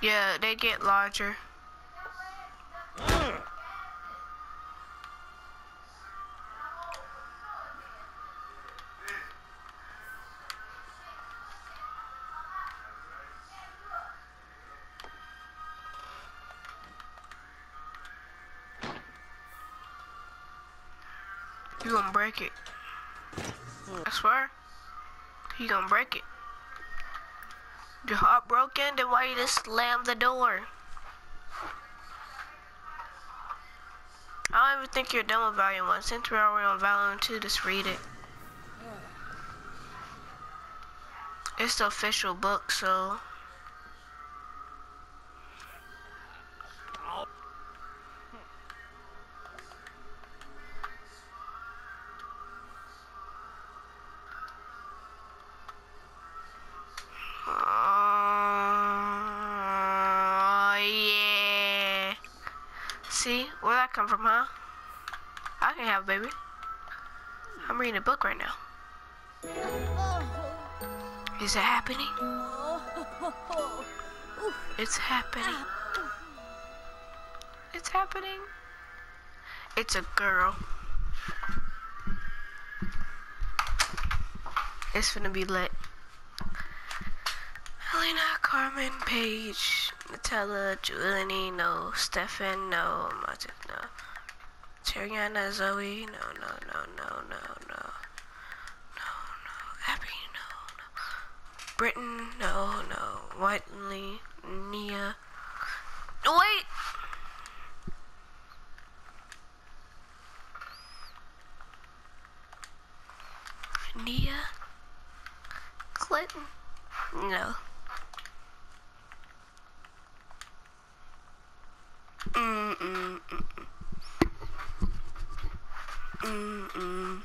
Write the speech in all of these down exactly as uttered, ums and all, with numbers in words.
Yeah, they get larger. You gonna break it. I swear. You gonna break it. Your heart broken, then why you just slam the door? I don't even think you're done with Volume one. Since we're already on Volume two, just read it. It's the official book, so... Oh, yeah. See, where'd that come from, huh? I can have a baby. I'm reading a book right now. Is it happening? It's happening. It's happening. It's a girl. It's gonna be lit. Helena, Carmen, Paige, Nutella, Juliani, no. Stefan, no. Magic, no. Tariana, Zoe, no, no, no, no, no, no. No, no. Abby, no, no. Britton, no, no. Whiteley, Nia. Wait! Nia? Clinton? No. Mm mm mm mm mm.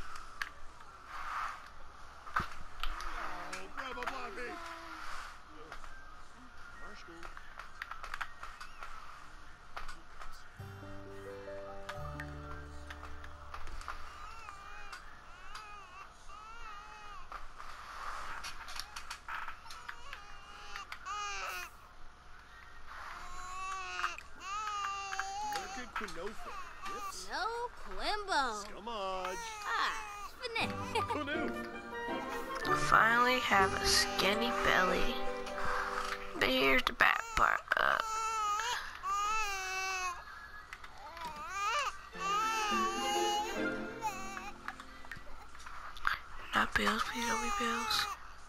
No Quimbo. Scumage. Ah, finesse. Finally have a skinny belly. But here's the bad part. Uh, not Bills, please don't be Bills.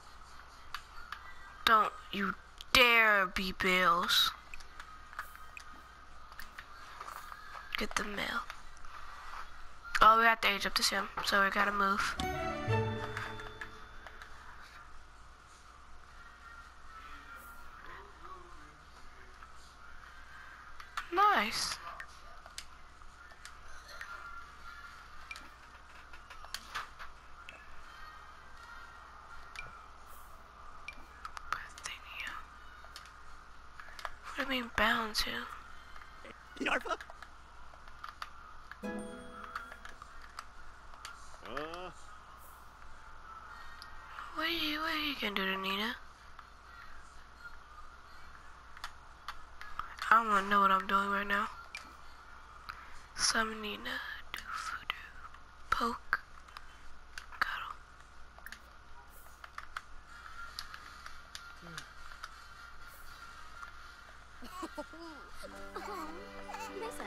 Don't you dare be Bills. Get the mail. Oh, we have to age up to sim, so we gotta move. Nice. What do you mean bound to? Yarfa? Uh. What are you, what are you gonna do to Nina? I don't wanna know what I'm doing right now. Summon Nina, do voodoo, poke, cuddle. Nessa.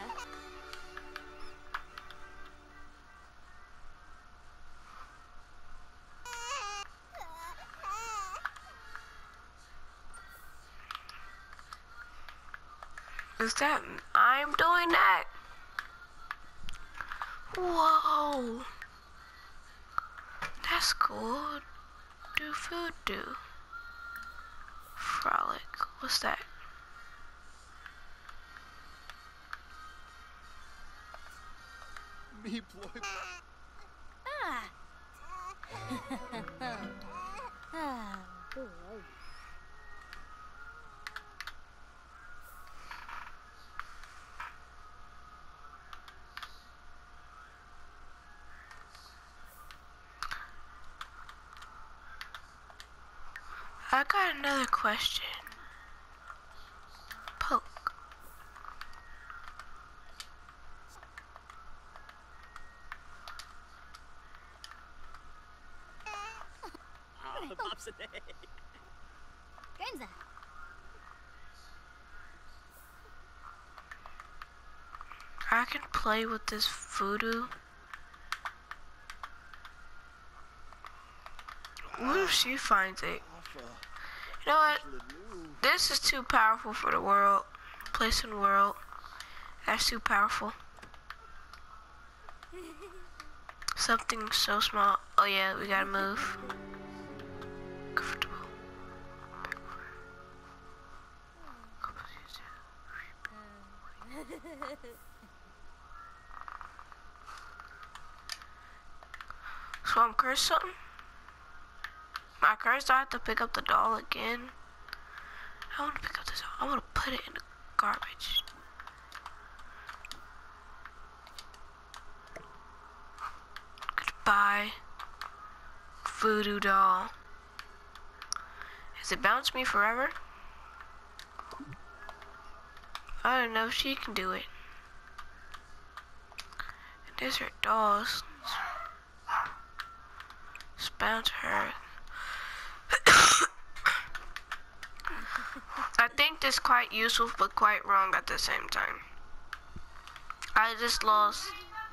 Is that I'm doing that? Whoa. That's cool. Do voodoo. Frolic. What's that? Me boy. Ah. Ah, boy. I got another question. the pops a day. Gainza. I can play with this voodoo. What if she finds it? You know what? This is too powerful for the world. Place in the world. That's too powerful. Something so small. Oh yeah, we gotta move. Comfortable. So I'm cursed something? Am I cursed? I have to pick up the doll again. I want to pick up this doll. I want to put it in the garbage. Goodbye, voodoo doll. Has it bounced me forever? I don't know if she can do it. And there's her dolls. Just bounce her. I think this is quite useful but quite wrong at the same time. I just lost.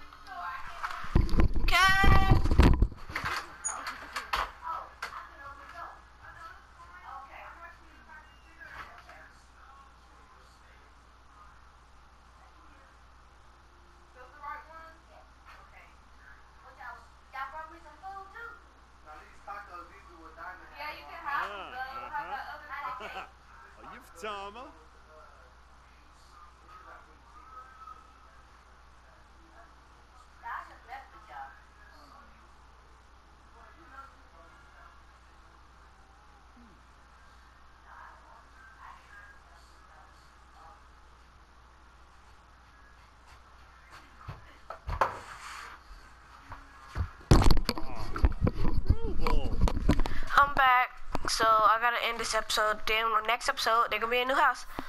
Cat! Are you Fatama? I'm back, so I gotta end this episode. Then next episode, there gonna be a new house.